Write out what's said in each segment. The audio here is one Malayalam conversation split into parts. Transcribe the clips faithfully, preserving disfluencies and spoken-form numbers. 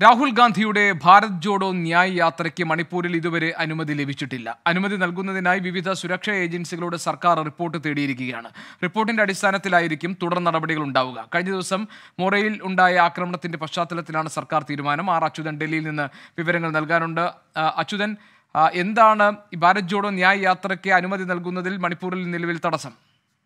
രാഹുൽ ഗാന്ധിയുടെ ഭാരത് ജോഡോ ന്യായ് യാത്രയ്ക്ക് മണിപ്പൂരിൽ ഇതുവരെ അനുമതി ലഭിച്ചിട്ടില്ല. അനുമതി നൽകുന്നതിനായി വിവിധ സുരക്ഷാ ഏജൻസികളോട് സർക്കാർ റിപ്പോർട്ട് തേടിയിരിക്കുകയാണ്. റിപ്പോർട്ടിന്റെ അടിസ്ഥാനത്തിലായിരിക്കും തുടർ നടപടികൾ ഉണ്ടാവുക. കഴിഞ്ഞ ദിവസം മൊറയിൽ ഉണ്ടായ ആക്രമണത്തിന്റെ പശ്ചാത്തലത്തിലാണ് സർക്കാർ തീരുമാനം. ആർ അച്യുതൻ ഡൽഹിയിൽ നിന്ന് വിവരങ്ങൾ നൽകാനുണ്ട്. അച്യുതൻ, എന്താണ് ഈ ഭാരത് ജോഡോ ന്യായ് യാത്രയ്ക്ക് അനുമതി നൽകുന്നതിൽ മണിപ്പൂരിൽ നിലവിൽ തടസ്സം?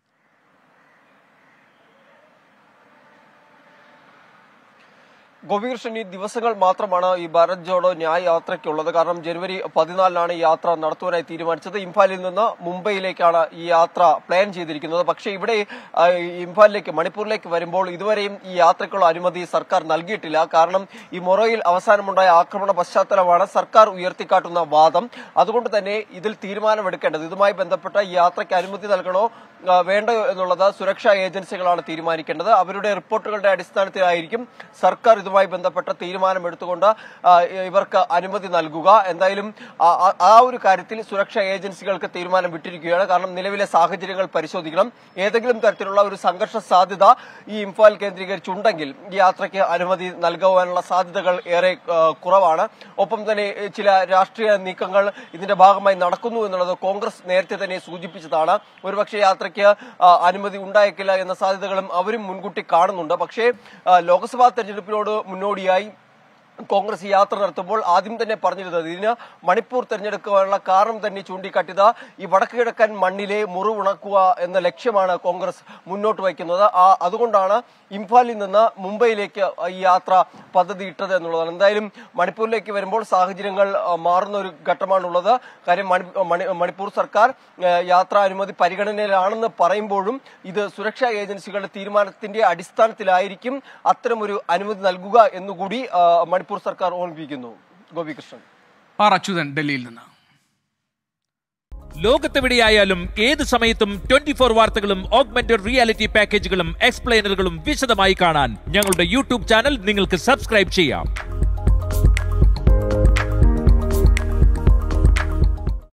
ഗോപികൃഷ്ണൻ, ഈ ദിവസങ്ങൾ മാത്രമാണ് ഈ ഭാരത് ജോഡോ ന്യായ് യാത്രയ്ക്കുള്ളത്. കാരണം ജനുവരി പതിനാലിനാണ് ഈ യാത്ര നടത്തുവാനായി തീരുമാനിച്ചത്. ഇംഫാലിൽ നിന്ന് മുംബൈയിലേക്കാണ് ഈ യാത്ര പ്ലാൻ ചെയ്തിരിക്കുന്നത്. പക്ഷേ ഇവിടെ ഇംഫാലിലേക്ക് മണിപ്പൂരിലേക്ക് വരുമ്പോൾ ഇതുവരെയും ഈ യാത്രയ്ക്കുള്ള അനുമതി സർക്കാർ നൽകിയിട്ടില്ല. കാരണം ഈ മൊറോയിൽ അവസാനമുണ്ടായ ആക്രമണ പശ്ചാത്തലമാണ് സർക്കാർ ഉയർത്തിക്കാട്ടുന്ന വാദം. അതുകൊണ്ട് തന്നെ ഇതിൽ തീരുമാനമെടുക്കേണ്ടത്, ഇതുമായി ബന്ധപ്പെട്ട ഈ യാത്രയ്ക്ക് അനുമതി നൽകണോ വേണ്ടോ എന്നുള്ളത് സുരക്ഷാ ഏജൻസികളാണ് തീരുമാനിക്കേണ്ടത്. അവരുടെ റിപ്പോർട്ടുകളുടെ അടിസ്ഥാനത്തിലായിരിക്കും സർക്കാർ ഇതുമായി ബന്ധപ്പെട്ട തീരുമാനമെടുത്തുകൊണ്ട് ഇവർക്ക് അനുമതി നൽകുക. എന്തായാലും ആ ഒരു കാര്യത്തിൽ സുരക്ഷാ ഏജൻസികൾക്ക് തീരുമാനം വിട്ടിരിക്കുകയാണ്. കാരണം നിലവിലെ സാഹചര്യങ്ങൾ പരിശോധിക്കണം. ഏതെങ്കിലും തരത്തിലുള്ള ഒരു സംഘർഷ സാധ്യത ഈ ഇംഫാൽ കേന്ദ്രീകരിച്ചുണ്ടെങ്കിൽ ഈ യാത്രയ്ക്ക് അനുമതി നൽകുവാനുള്ള സാധ്യതകൾ ഏറെ കുറവാണ്. ഒപ്പം തന്നെ ചില രാഷ്ട്രീയ നീക്കങ്ങൾ ഇതിന്റെ ഭാഗമായി നടക്കുന്നു എന്നുള്ളത് കോൺഗ്രസ് നേരത്തെ തന്നെ സൂചിപ്പിച്ചതാണ്. ഒരുപക്ഷെ യാത്രയ്ക്ക് അനുമതി ഉണ്ടായേക്കില്ല എന്ന സാധ്യതകളും അവരും മുൻകൂട്ടി കാണുന്നുണ്ട്. പക്ഷേ ലോക്സഭാ തെരഞ്ഞെടുപ്പിനോട് മുന്നോടിയായി കോൺഗ്രസ് ഈ യാത്ര നടത്തുമ്പോൾ ആദ്യം തന്നെ പറഞ്ഞിരുന്നത് ഇതിന് മണിപ്പൂർ തെരഞ്ഞെടുക്കാനുള്ള കാരണം തന്നെ ചൂണ്ടിക്കാട്ടിയത് ഈ വടക്ക് കിഴക്കൻ മണ്ണിലെ മുറിവുണക്കുക എന്ന ലക്ഷ്യമാണ് കോൺഗ്രസ് മുന്നോട്ട് വയ്ക്കുന്നത്. ആ അതുകൊണ്ടാണ് ഇംഫാലിൽ നിന്ന് മുംബൈയിലേക്ക് ഈ യാത്ര പദ്ധതിയിട്ടത് എന്നുള്ളതാണ്. എന്തായാലും മണിപ്പൂരിലേക്ക് വരുമ്പോൾ സാഹചര്യങ്ങൾ മാറുന്ന ഒരു ഘട്ടമാണുള്ളത്. കാര്യം മണിപ്പൂർ സർക്കാർ യാത്രാ അനുമതി പരിഗണനയിലാണെന്ന് പറയുമ്പോഴും ഇത് സുരക്ഷാ ഏജൻസികളുടെ തീരുമാനത്തിന്റെ അടിസ്ഥാനത്തിലായിരിക്കും അത്തരമൊരു അനുമതി നൽകുക എന്നുകൂടി മണിപ്പൂർ സർക്കാർ ഓർമ്മിപ്പിക്കുന്നു. ഗോപികൃഷ്ണൻ. ആർ അച്യുതൻ ഡൽഹിയിൽ നിന്ന്. ലോകത്തെവിടെയായാലും ഏത് സമയത്തും ട്വന്റി ഫോർ വാർത്തകളും ഓഗ്മെന്റഡ് റിയാലിറ്റി പാക്കേജുകളും എക്സ്പ്ലെയിനറുകളും വിശദമായി കാണാൻ ഞങ്ങളുടെ യൂട്യൂബ് ചാനൽ നിങ്ങൾക്ക് സബ്സ്ക്രൈബ് ചെയ്യാം.